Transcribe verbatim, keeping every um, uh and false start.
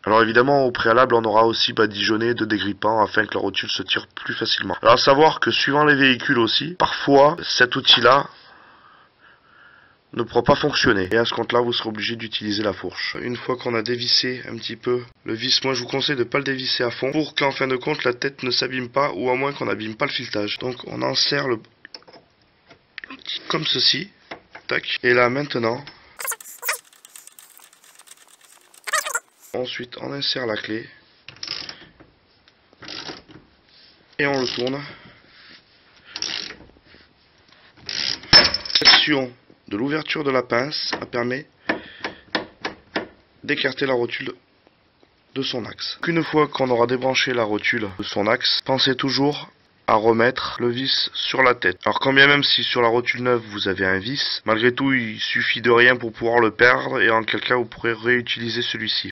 Alors évidemment, au préalable, on aura aussi badigeonné de dégrippant afin que la rotule se tire plus facilement. Alors à savoir que suivant les véhicules aussi, parfois cet outil-là ne pourra pas fonctionner. Et à ce compte-là, vous serez obligé d'utiliser la fourche. Une fois qu'on a dévissé un petit peu le vis, moi je vous conseille de ne pas le dévisser à fond pour qu'en fin de compte la tête ne s'abîme pas ou à moins qu'on n'abîme pas le filetage. Donc on insère le l'outil comme ceci. Tac. Et là maintenant, ensuite on insère la clé et on le tourne. L'action de l'ouverture de la pince permet d'écarter la rotule de son axe. Une fois qu'on aura débranché la rotule de son axe, pensez toujours à remettre le vis sur la tête. Alors quand bien même si sur la rotule neuve vous avez un vis, malgré tout il suffit de rien pour pouvoir le perdre et en quel cas vous pourrez réutiliser celui-ci.